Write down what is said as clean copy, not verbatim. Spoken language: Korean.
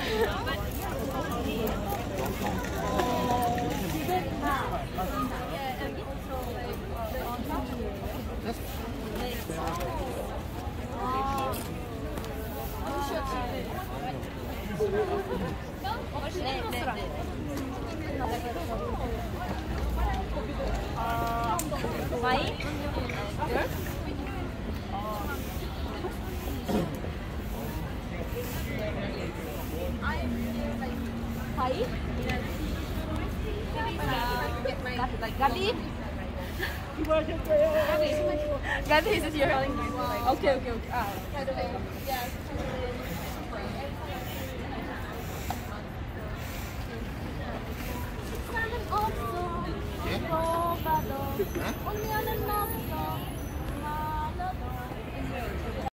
Why? Gabi? Gabi is here. Okay. 사는 없어. 언니 하는